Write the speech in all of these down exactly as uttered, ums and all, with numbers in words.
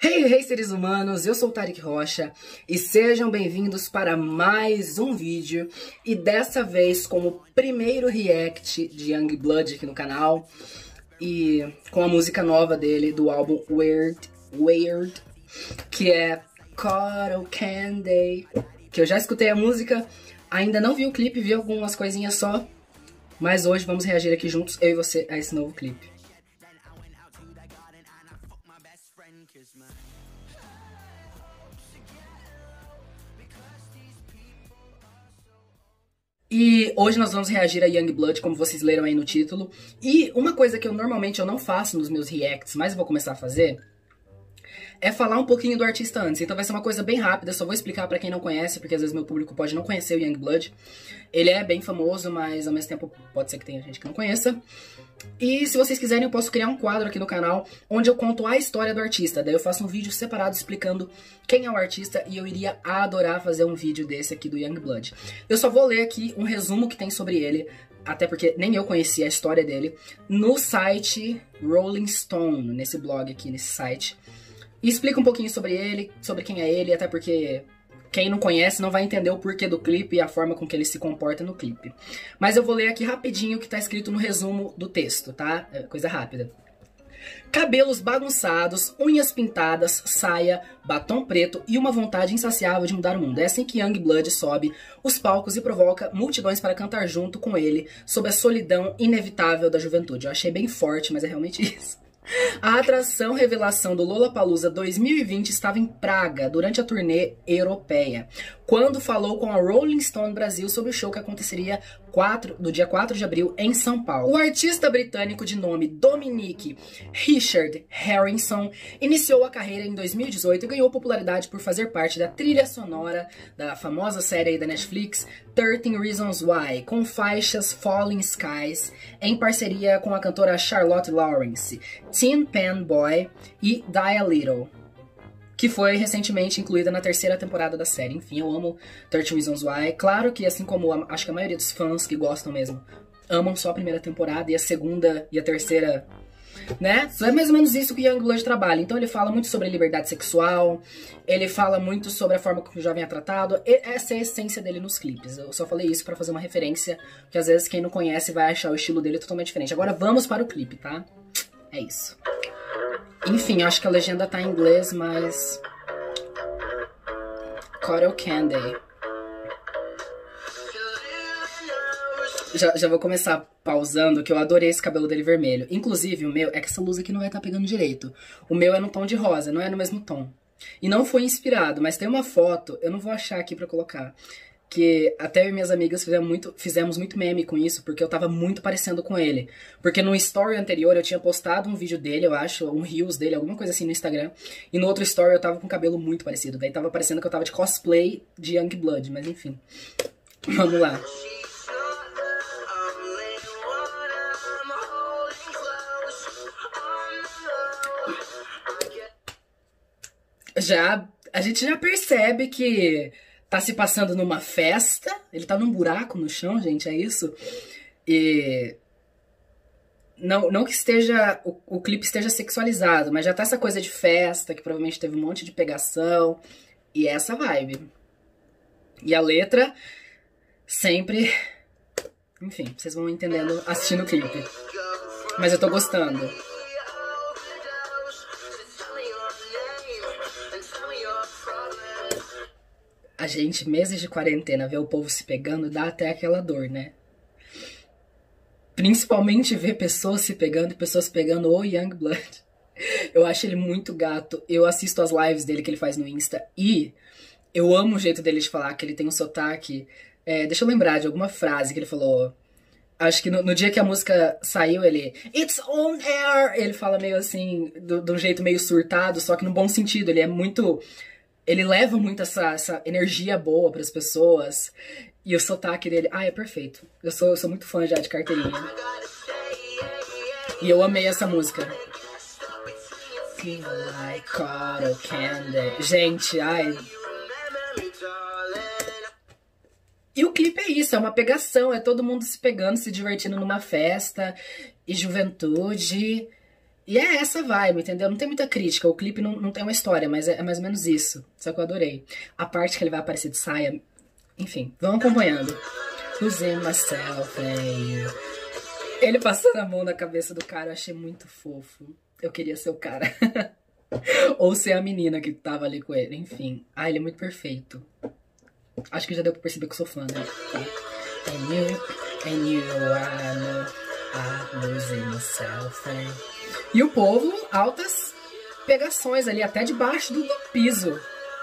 Hey, hey, seres humanos, eu sou o Tarik Rocha e sejam bem-vindos para mais um vídeo e dessa vez como primeiro react de Yungblud aqui no canal e com a música nova dele, do álbum Weird, Weird, que é Cotton Candy, que eu já escutei a música, ainda não vi o clipe, vi algumas coisinhas só, mas hoje vamos reagir aqui juntos, eu e você, a esse novo clipe. E hoje nós vamos reagir a Yungblud, como vocês leram aí no título. E uma coisa que eu normalmente eu não faço nos meus reacts, mas eu vou começar a fazer, é falar um pouquinho do artista antes. Então vai ser uma coisa bem rápida, só vou explicar pra quem não conhece, porque às vezes meu público pode não conhecer o Yungblud. Ele é bem famoso, mas ao mesmo tempo pode ser que tenha gente que não conheça. E se vocês quiserem eu posso criar um quadro aqui no canal onde eu conto a história do artista. Daí eu faço um vídeo separado explicando quem é o artista e eu iria adorar fazer um vídeo desse aqui do Yungblud. Eu só vou ler aqui um resumo que tem sobre ele, até porque nem eu conhecia a história dele, no site Rolling Stone, nesse blog aqui, nesse site. E explica um pouquinho sobre ele, sobre quem é ele, até porque quem não conhece não vai entender o porquê do clipe e a forma com que ele se comporta no clipe. Mas eu vou ler aqui rapidinho o que tá escrito no resumo do texto, tá? É coisa rápida. Cabelos bagunçados, unhas pintadas, saia, batom preto e uma vontade insaciável de mudar o mundo. É assim que Yungblud sobe os palcos e provoca multidões para cantar junto com ele sobre a solidão inevitável da juventude. Eu achei bem forte, mas é realmente isso. A atração revelação do Lollapalooza dois mil e vinte estava em Praga durante a turnê europeia, quando falou com a Rolling Stone Brasil sobre o show que aconteceria no dia quatro de abril em São Paulo. O artista britânico de nome Dominic Richard Harrison iniciou a carreira em dois mil e dezoito e ganhou popularidade por fazer parte da trilha sonora da famosa série da Netflix thirteen Reasons Why, com faixas Falling Skies, em parceria com a cantora Charlotte Lawrence, Tin Pan Boy e Die a Little, que foi recentemente incluída na terceira temporada da série. Enfim, eu amo thirteen Reasons Why. Claro que, assim como a, acho que a maioria dos fãs que gostam mesmo, amam só a primeira temporada e a segunda e a terceira, né? É mais ou menos isso que o Yungblud trabalha. Então ele fala muito sobre liberdade sexual, ele fala muito sobre a forma como o jovem é tratado. E essa é a essência dele nos clipes. Eu só falei isso pra fazer uma referência, porque às vezes quem não conhece vai achar o estilo dele totalmente diferente. Agora vamos para o clipe, tá? É isso. Enfim, eu acho que a legenda tá em inglês, mas... Cotton Candy. Já, já vou começar pausando, que eu adorei esse cabelo dele vermelho. Inclusive, o meu... É que essa luz aqui não vai estar pegando direito. O meu é no tom de rosa, não é no mesmo tom. E não foi inspirado, mas tem uma foto, eu não vou achar aqui pra colocar, que até eu e minhas amigas fizemos muito, fizemos muito meme com isso, porque eu tava muito parecendo com ele. Porque no story anterior eu tinha postado um vídeo dele, eu acho, um reels dele, alguma coisa assim no Instagram. E no outro story eu tava com o cabelo muito parecido. Daí tava parecendo que eu tava de cosplay de Yungblud, mas enfim. Vamos lá. Já, a gente já percebe que tá se passando numa festa. Ele tá num buraco no chão, gente, é isso? E... Não, não que esteja o, o clipe esteja sexualizado, mas já tá essa coisa de festa, que provavelmente teve um monte de pegação. E essa vibe. E a letra, sempre... Enfim, vocês vão entendendo assistindo o clipe. Mas eu tô gostando. A gente, meses de quarentena, ver o povo se pegando, dá até aquela dor, né? Principalmente ver pessoas se pegando e pessoas pegando o Yungblud. Eu acho ele muito gato. Eu assisto as lives dele que ele faz no Insta e eu amo o jeito dele de falar, que ele tem um sotaque. É, deixa eu lembrar de alguma frase que ele falou. Acho que no, no dia que a música saiu, ele... It's on air! Ele fala meio assim, de um jeito meio surtado, só que no bom sentido. Ele é muito... Ele leva muito essa, essa energia boa pras pessoas. E o sotaque dele... Ah, é perfeito. Eu sou, eu sou muito fã já de carteirinha. E eu amei essa música. Like cotton candy. Gente, ai... E o clipe é isso, é uma pegação. É todo mundo se pegando, se divertindo numa festa. E juventude... E é essa vibe, entendeu? Não tem muita crítica, o clipe não, não tem uma história, mas é, é mais ou menos isso. Só que eu adorei. A parte que ele vai aparecer de saia, enfim, vão acompanhando. Losing myself and you. Ele passando a mão na cabeça do cara, eu achei muito fofo. Eu queria ser o cara. Ou ser a menina que tava ali com ele, enfim. Ah, ele é muito perfeito. Acho que já deu pra perceber que eu sou fã, né? And you, and you, I know I'm losing myself and... E o povo, altas pegações ali, até debaixo do, do piso.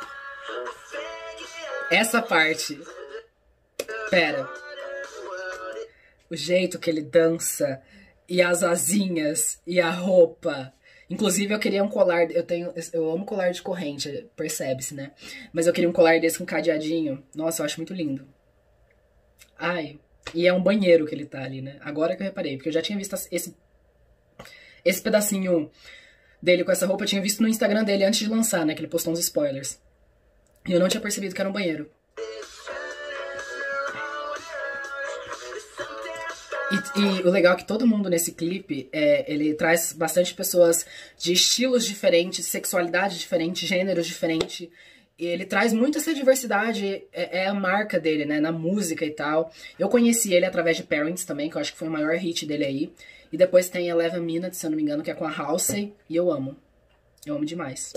Essa parte. Pera. O jeito que ele dança, e as asinhas, e a roupa. Inclusive, eu queria um colar, eu tenho, eu amo colar de corrente, percebe-se, né? Mas eu queria um colar desse com cadeadinho. Nossa, eu acho muito lindo. Ai, e é um banheiro que ele tá ali, né? Agora que eu reparei, porque eu já tinha visto esse, esse pedacinho dele com essa roupa, eu tinha visto no Instagram dele antes de lançar, né? Que ele postou uns spoilers. E eu não tinha percebido que era um banheiro. E, e o legal é que todo mundo nesse clipe, é, ele traz bastante pessoas de estilos diferentes, sexualidade diferente, gêneros diferentes. E ele traz muito essa diversidade, é, é a marca dele, né, na música e tal. Eu conheci ele através de Parents também, que eu acho que foi o maior hit dele aí. E depois tem Eleven Minutes, se eu não me engano, que é com a Halsey, e eu amo. Eu amo demais.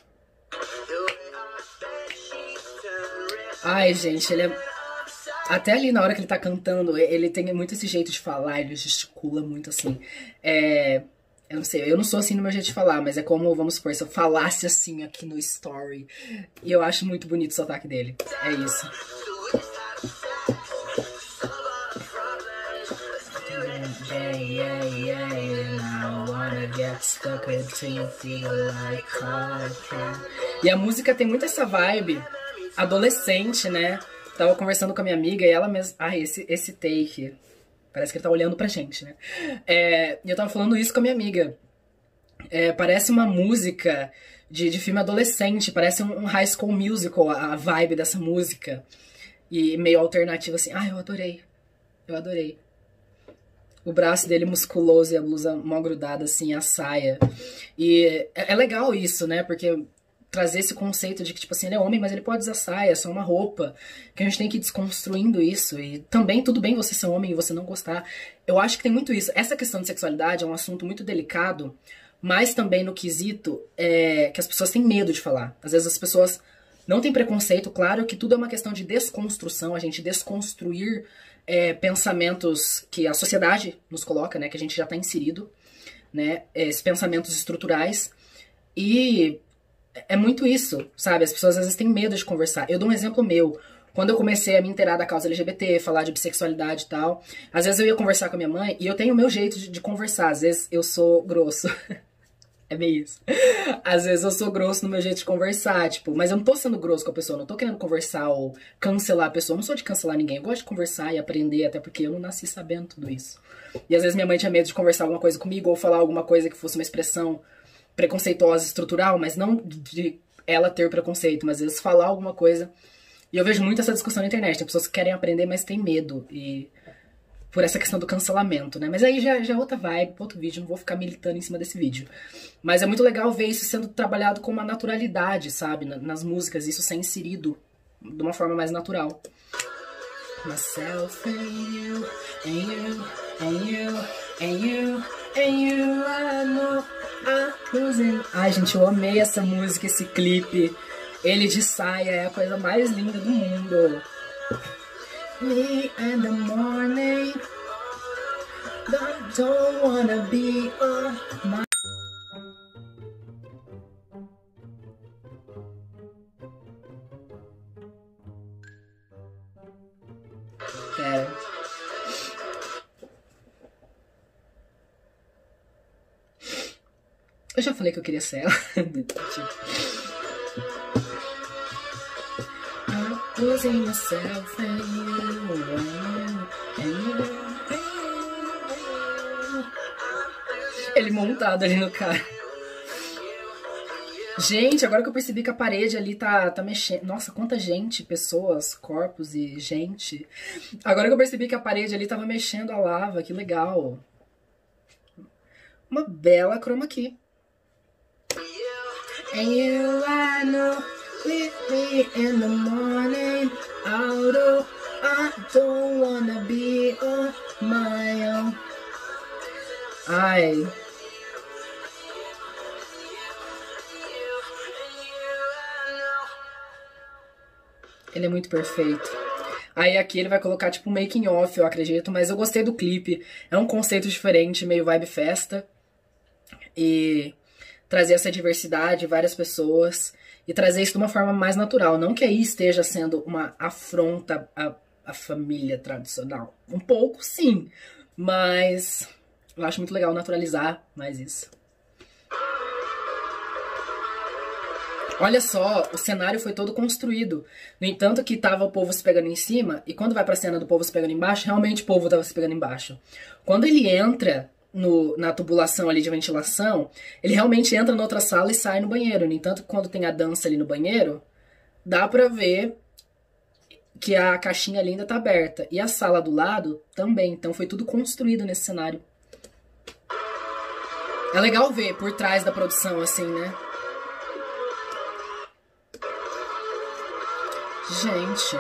Ai, gente, ele é... Até ali na hora que ele tá cantando, ele tem muito esse jeito de falar, ele gesticula muito assim. É... Eu não sei, eu não sou assim no meu jeito de falar, mas é como, vamos supor, se eu falasse assim aqui no story. E eu acho muito bonito o sotaque dele. É isso. E a música tem muito essa vibe adolescente, né? Tava conversando com a minha amiga e ela mesma... Ai, esse, esse take... Parece que ele tá olhando pra gente, né? É, e eu tava falando isso com a minha amiga. É, parece uma música de, de filme adolescente. Parece um, um High School Musical, a, a vibe dessa música. E meio alternativa, assim. Ai, eu adorei. Eu adorei. O braço dele musculoso e a blusa mal grudada, assim, a saia. E é, é legal isso, né? Porque... trazer esse conceito de que, tipo assim, ele é homem, mas ele pode usar saia, é só uma roupa. Que a gente tem que ir desconstruindo isso. E também, tudo bem você ser homem e você não gostar. Eu acho que tem muito isso. Essa questão de sexualidade é um assunto muito delicado, mas também no quesito é, que as pessoas têm medo de falar. Às vezes as pessoas não têm preconceito. Claro que tudo é uma questão de desconstrução, a gente desconstruir é, pensamentos que a sociedade nos coloca, né? Que a gente já tá inserido, né? Esses pensamentos estruturais. E... é muito isso, sabe? As pessoas às vezes têm medo de conversar. Eu dou um exemplo meu. Quando eu comecei a me inteirar da causa L G B T, falar de bissexualidade e tal, às vezes eu ia conversar com a minha mãe e eu tenho o meu jeito de, de conversar. Às vezes eu sou grosso. É bem isso. Às vezes eu sou grosso no meu jeito de conversar, tipo, mas eu não tô sendo grosso com a pessoa, não tô querendo conversar ou cancelar a pessoa. Eu não sou de cancelar ninguém. Eu gosto de conversar e aprender, até porque eu não nasci sabendo tudo isso. E às vezes minha mãe tinha medo de conversar alguma coisa comigo ou falar alguma coisa que fosse uma expressão preconceituosa, estrutural, mas não de ela ter preconceito, mas às vezes falar alguma coisa. E eu vejo muito essa discussão na internet. Tem pessoas que querem aprender, mas têm medo. E por essa questão do cancelamento, né? Mas aí já, já é outra vibe, outro vídeo. Não vou ficar militando em cima desse vídeo. Mas é muito legal ver isso sendo trabalhado com uma naturalidade, sabe? Nas músicas, isso ser inserido de uma forma mais natural. Myself and you, and you, and you, and you, and you, I know I'm losing. Ai, gente, eu amei essa música, esse clipe. Ele de saia é a coisa mais linda do mundo. Me in the morning, don't, don't wanna be on my... Pera. Eu já falei que eu queria ser ela. I'm losing myself and you, and you, and you. Ele montado ali no cara. Gente, agora que eu percebi que a parede ali tá, tá mexendo... Nossa, quanta gente, pessoas, corpos e gente. Agora que eu percebi que a parede ali tava mexendo a lava, que legal. uma bela chroma key. And you I know with me in the morning, although I don't wanna be on my own. Ai. Ele é muito perfeito. Aí aqui ele vai colocar tipo um making off, eu acredito, mas eu gostei do clipe. É um conceito diferente, meio vibe festa. E trazer essa diversidade, várias pessoas, e trazer isso de uma forma mais natural. Não que aí esteja sendo uma afronta à, à família tradicional. Um pouco, sim, mas eu acho muito legal naturalizar mais isso. Olha só, o cenário foi todo construído. No entanto que tava o povo se pegando em cima, e quando vai pra cena do povo se pegando embaixo, realmente o povo tava se pegando embaixo. Quando ele entra no, na tubulação ali de ventilação, ele realmente entra na outra sala e sai no banheiro. No entanto que quando tem a dança ali no banheiro, dá pra ver que a caixinha ali ainda tá aberta. E a sala do lado também, então foi tudo construído nesse cenário. É legal ver por trás da produção assim, né? Gente.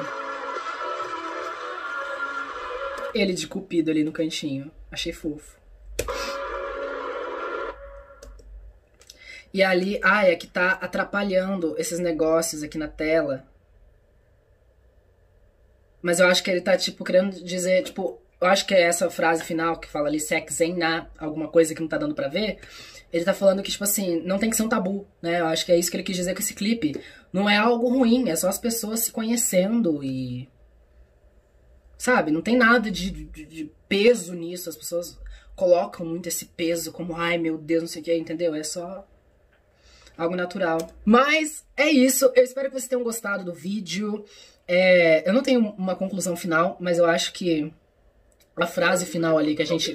Ele de cupido ali no cantinho. Achei fofo. E ali, ai, é que tá atrapalhando esses negócios aqui na tela. Mas eu acho que ele tá, tipo, querendo dizer, tipo, eu acho que é essa frase final que fala ali, sex ain't na, alguma coisa que não tá dando pra ver. Ele tá falando que, tipo assim, não tem que ser um tabu, né? Eu acho que é isso que ele quis dizer com esse clipe. Não é algo ruim, é só as pessoas se conhecendo e... Sabe? Não tem nada de, de, de peso nisso. As pessoas colocam muito esse peso como, ai, meu Deus, não sei o que, entendeu? É só algo natural. Mas é isso. Eu espero que vocês tenham gostado do vídeo. É, eu não tenho uma conclusão final, mas eu acho que a frase final ali que a gente...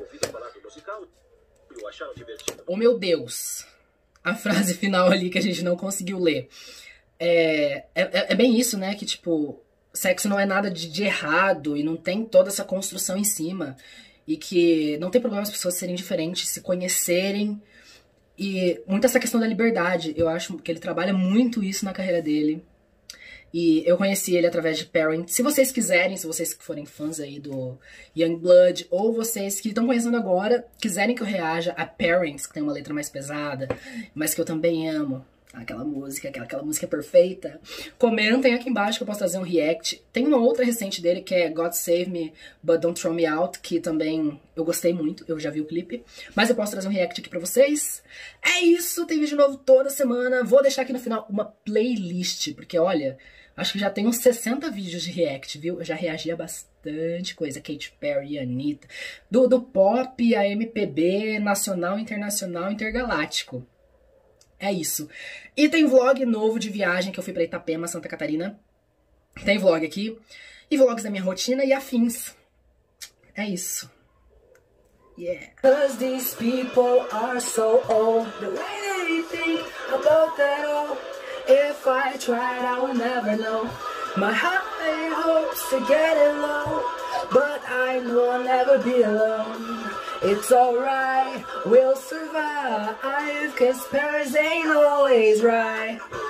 Oh, meu Deus! A frase final ali que a gente não conseguiu ler. É, é, é bem isso, né? Que, tipo, sexo não é nada de, de errado e não tem toda essa construção em cima. E que não tem problema as pessoas serem diferentes, se conhecerem. E muito essa questão da liberdade. Eu acho que ele trabalha muito isso na carreira dele. E eu conheci ele através de Parent. Se vocês quiserem, se vocês que forem fãs aí do Yungblud, ou vocês que estão conhecendo agora, quiserem que eu reaja a Parents, que tem uma letra mais pesada, mas que eu também amo, aquela música, aquela, aquela música perfeita, comentem aqui embaixo que eu posso trazer um react. Tem uma outra recente dele que é God Save Me, But Don't Throw Me Out, que também eu gostei muito, eu já vi o clipe, mas eu posso trazer um react aqui pra vocês. É isso, tem vídeo novo toda semana. Vou deixar aqui no final uma playlist, porque olha... Acho que já tem uns sessenta vídeos de react, viu? Eu já reagi a bastante coisa. Katy Perry, Anitta. Do, do pop a M P B, nacional, internacional, intergaláctico. É isso. E tem vlog novo de viagem que eu fui pra Itapema, Santa Catarina. Tem vlog aqui. E vlogs da minha rotina e afins. É isso. Yeah. Cause these people are so old. The way they think about that all. If I tried, I would never know. My high hopes to get it low, but I know I'll never be alone. It's alright, we'll survive, cause Paris ain't always right.